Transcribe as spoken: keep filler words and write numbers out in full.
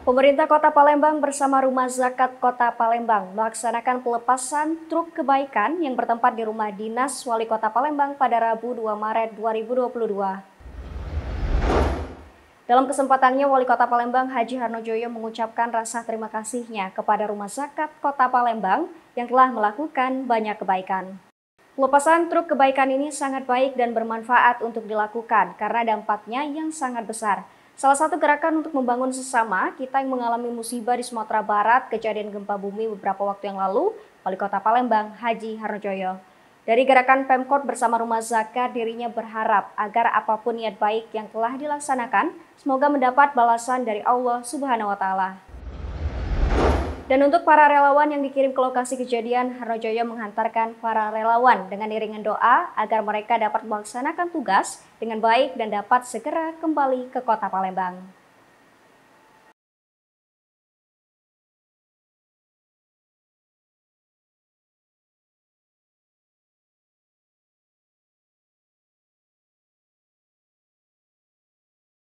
Pemerintah Kota Palembang bersama Rumah Zakat Kota Palembang melaksanakan pelepasan truk kebaikan yang bertempat di Rumah Dinas Wali Kota Palembang pada Rabu dua Maret dua ribu dua puluh dua. Dalam kesempatannya, Wali Kota Palembang Haji Harnojoyo mengucapkan rasa terima kasihnya kepada Rumah Zakat Kota Palembang yang telah melakukan banyak kebaikan. Pelepasan truk kebaikan ini sangat baik dan bermanfaat untuk dilakukan karena dampaknya yang sangat besar. Salah satu gerakan untuk membangun sesama, kita yang mengalami musibah di Sumatera Barat, kejadian gempa bumi beberapa waktu yang lalu, Wali Kota Palembang Haji Harnojoyo. Dari gerakan Pemkot bersama Rumah Zakat, dirinya berharap agar apapun niat baik yang telah dilaksanakan, semoga mendapat balasan dari Allah Subhanahu wa Ta'ala. Dan untuk para relawan yang dikirim ke lokasi kejadian, Harnojoyo menghantarkan para relawan dengan iringan doa agar mereka dapat melaksanakan tugas dengan baik dan dapat segera kembali ke Kota Palembang.